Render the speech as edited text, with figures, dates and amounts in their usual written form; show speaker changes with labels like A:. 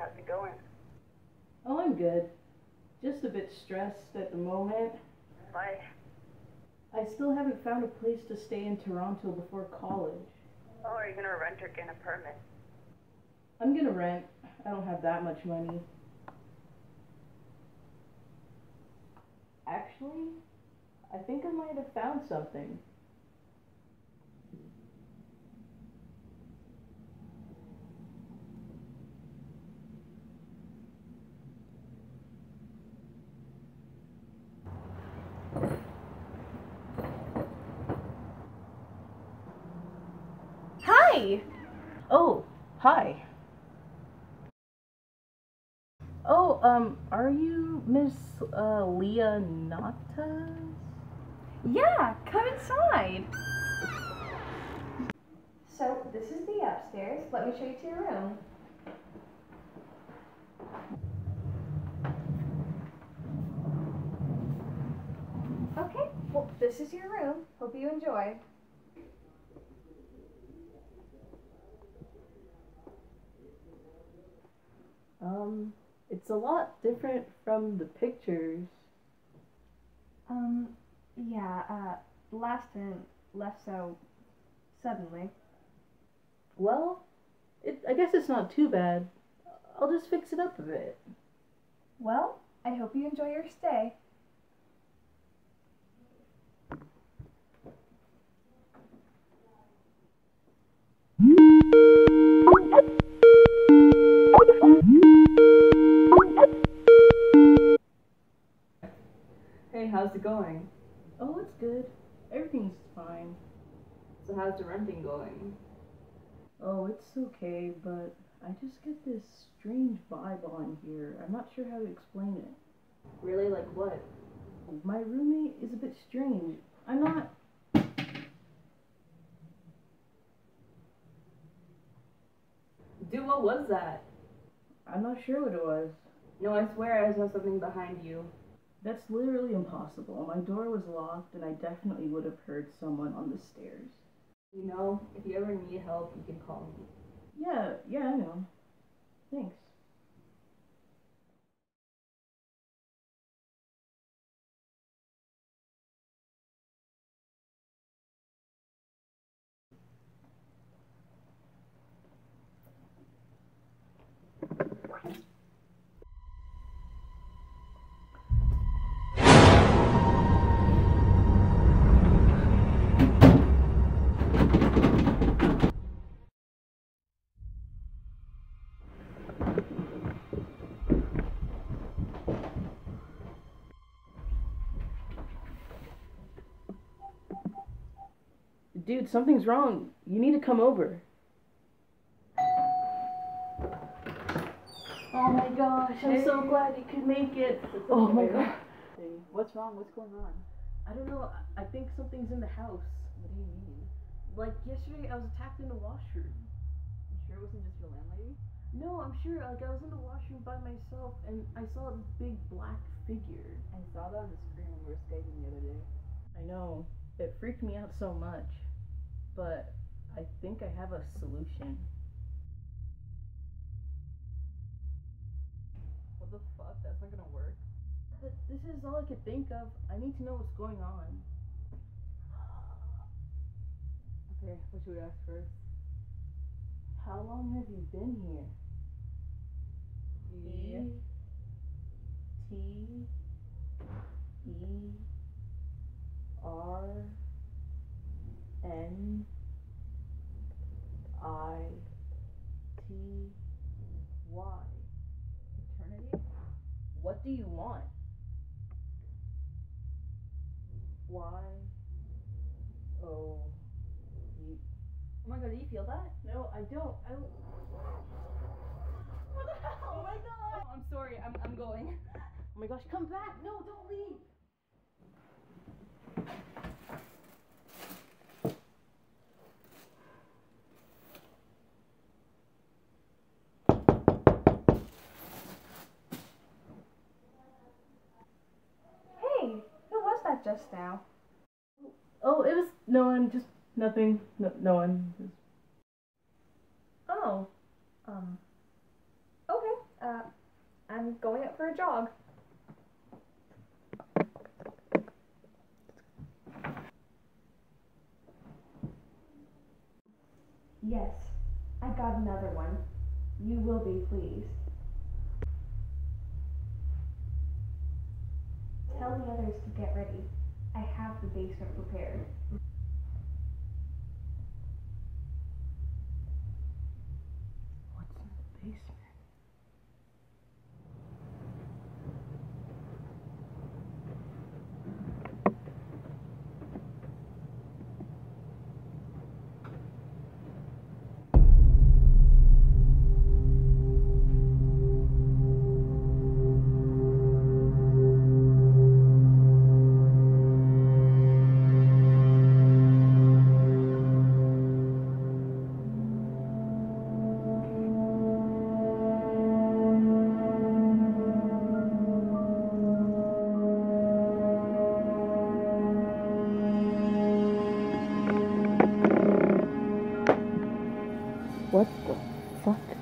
A: how's it going?
B: Oh, I'm good. Just a bit stressed at the moment.
A: Why?
B: I still haven't found a place to stay in Toronto before college.
A: Oh, are you gonna rent or get a permit?
B: I'm gonna rent. I don't have that much money. Actually, I think I might have found something.
C: Hi!
B: Oh, hi. Oh, are you Miss Leah Natas?
C: Yeah, come inside. So, this is the upstairs. Let me show you to your room. Okay, well, this is your room. Hope you enjoy.
B: It's a lot different from the pictures.
C: Yeah, last tenant left so suddenly.
B: Well, I guess it's not too bad. I'll just fix it up a bit.
C: Well, I hope you enjoy your stay.
D: Hey, how's it going?
B: Oh, it's good. Everything's fine.
D: So how's the renting going?
B: Oh, it's okay, but I just get this strange vibe on here. I'm not sure how to explain it.
D: Really, like what?
B: My roommate is a bit strange. I'm not.
D: Dude, what was that?
B: I'm not sure what it was.
D: No, I swear I saw something behind you.
B: That's literally impossible. My door was locked, and I definitely would have heard someone on the stairs.
D: You know, if you ever need help, you can call me.
B: Yeah, I know. Thanks. Dude, something's wrong. You need to come over. Oh my gosh, I'm so glad you could make it. Oh my god.
D: What's wrong? What's going on?
B: I don't know. I think something's in the house.
D: What do you mean?
B: Like yesterday, I was attacked in the washroom.
D: You sure it wasn't just your landlady?
B: No, I'm sure. Like I was in the washroom by myself, and I saw this big black figure.
D: I saw that on the screen when we were Skyping the other day.
B: I know. It freaked me out so much. But I think I have a solution.
D: What the fuck? That's not gonna work.
B: But this is all I could think of. I need to know what's going on.
D: Okay, what should we ask first?
B: How long have you been here?
D: Yeah.
B: ETERNITY.
D: Eternity?
B: What do you want? Why? Oh, you.
D: Oh my god, do you feel that?
B: No, I don't.
D: What the hell? Oh my god! I'm sorry, I'm going.
B: Oh my gosh, come back! No, don't leave!
C: Hey, who was that just now?
B: Oh, it was no one, just nothing. No one.
C: Oh, okay. going out for a jog. Yes, I got another one. You will be pleased. Tell the others to get ready. I have the basement prepared.
B: What's in the basement? What the fuck?